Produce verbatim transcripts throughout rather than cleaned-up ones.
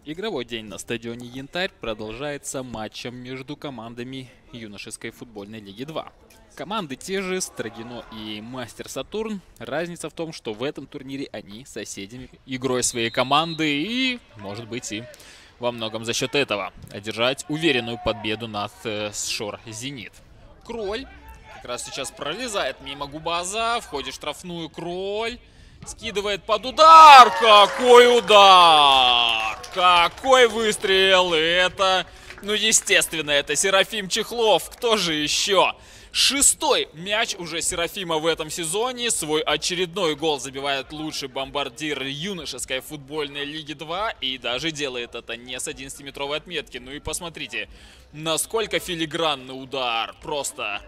Игровой день на стадионе «Янтарь» продолжается матчем между командами юношеской футбольной лиги два. Команды те же, Строгино и Мастер Сатурн. Разница в том, что в этом турнире они соседями игрой своей команды и, может быть, и во многом за счет этого одержать уверенную победу над э, Шор Зенит. Кроль как раз сейчас пролезает мимо Губаза, входит в штрафную. Кроль скидывает под удар. Какой удар! Какой выстрел! Это, ну естественно, это Серафим Чехлов. Кто же еще? Шестой мяч уже Серафима в этом сезоне. Свой очередной гол забивает лучший бомбардир юношеской футбольной лиги два. И даже делает это не с одиннадцатиметровой отметки. Ну и посмотрите, насколько филигранный удар. Просто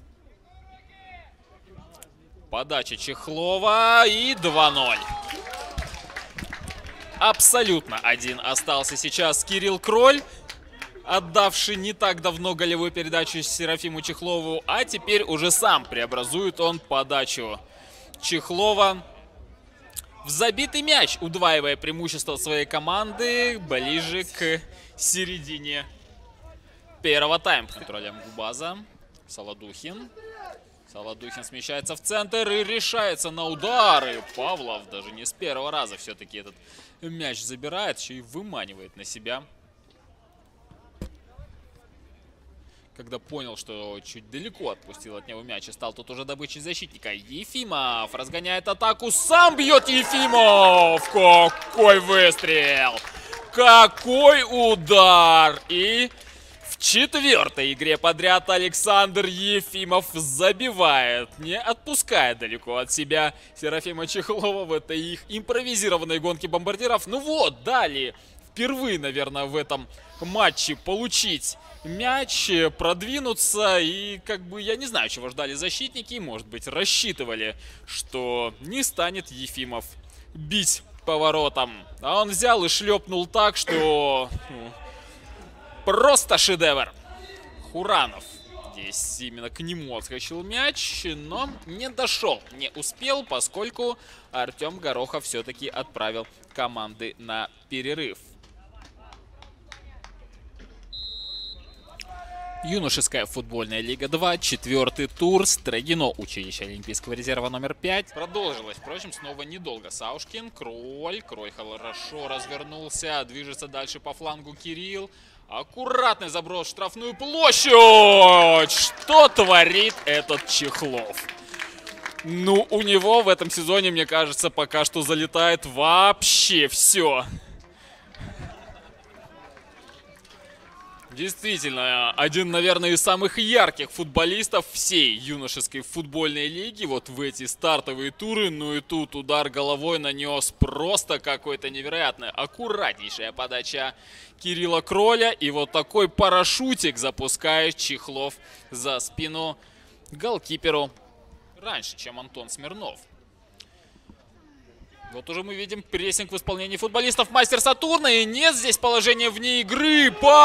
подача Чехлова и два ноль. Абсолютно один остался сейчас Кирилл Кроль, отдавший не так давно голевую передачу Серафиму Чехлову, а теперь уже сам преобразует он подачу Чехлова в забитый мяч, удваивая преимущество своей команды ближе к середине первого тайма. Контролем Губаза. Солодухин. Солодухин смещается в центр и решается на удары. Павлов даже не с первого раза все-таки этот мяч забирает, еще и выманивает на себя. Когда понял, что чуть далеко отпустил от него мяч и стал тут уже добычей защитника. Ефимов разгоняет атаку, сам бьет Ефимов! Какой выстрел! Какой удар! И в четвертой игре подряд Александр Ефимов забивает, не отпуская далеко от себя Серафима Чехлова в этой их импровизированной гонке бомбардиров. Ну вот, далее впервые, наверное, в этом матче получить мяч, продвинуться. И как бы я не знаю, чего ждали защитники. Может быть, рассчитывали, что не станет Ефимов бить поворотом. А он взял и шлепнул так, что ну, просто шедевр. Хуранов. Здесь именно к нему отскочил мяч, но не дошел, не успел, поскольку Артем Горохов все-таки отправил команды на перерыв. Юношеская футбольная лига два, четвертый тур, Строгино, училище Олимпийского резерва номер пять. Продолжилось, впрочем, снова недолго. Саушкин, Кроль, Кроль хорошо развернулся, движется дальше по флангу Кирилл. Аккуратный заброс в штрафную площадь. Что творит этот Чехлов? Ну, у него в этом сезоне, мне кажется, пока что залетает вообще все. Действительно, один, наверное, из самых ярких футболистов всей юношеской футбольной лиги. Вот в эти стартовые туры. Ну и тут удар головой нанес просто какой-то невероятный. Аккуратнейшая подача Кирилла Кроля. И вот такой парашютик запускает Чехлов за спину голкиперу раньше, чем Антон Смирнов. Вот уже мы видим прессинг в исполнении футболистов Мастер Сатурна. И нет здесь положения вне игры.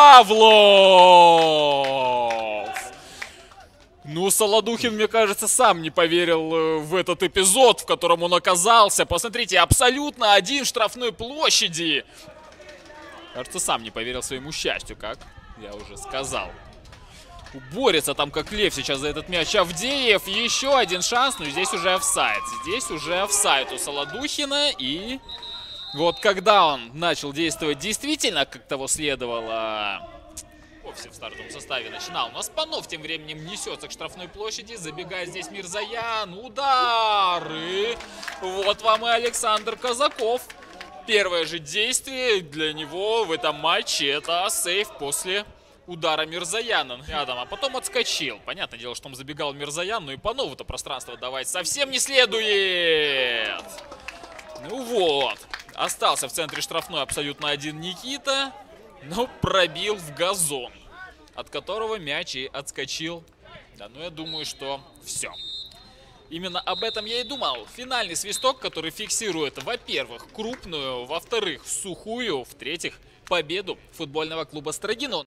Павлов! Ну, Солодухин, мне кажется, сам не поверил в этот эпизод, в котором он оказался. Посмотрите, абсолютно один в штрафной площади. Кажется, сам не поверил своему счастью, как я уже сказал. Борется там как лев сейчас за этот мяч Авдеев. Еще один шанс, но здесь уже офсайд. Здесь уже офсайд у Солодухина. И вот когда он начал действовать действительно, как того следовало, вовсе в стартовом составе начинал. Но Спанов тем временем несется к штрафной площади. Забегает здесь Мирзаян. Удары. Вот вам и Александр Казаков. Первое же действие для него в этом матче — это сейв после удара Мирзаяна рядом, а потом отскочил. Понятное дело, что он забегал Мирзаян, но и по новому-то пространство давать совсем не следует. Ну вот, остался в центре штрафной абсолютно один Никита, но пробил в газон, от которого мяч и отскочил. Да, ну я думаю, что все. Именно об этом я и думал. Финальный свисток, который фиксирует, во-первых, крупную, во-вторых, сухую, в-третьих, победу футбольного клуба Строгино.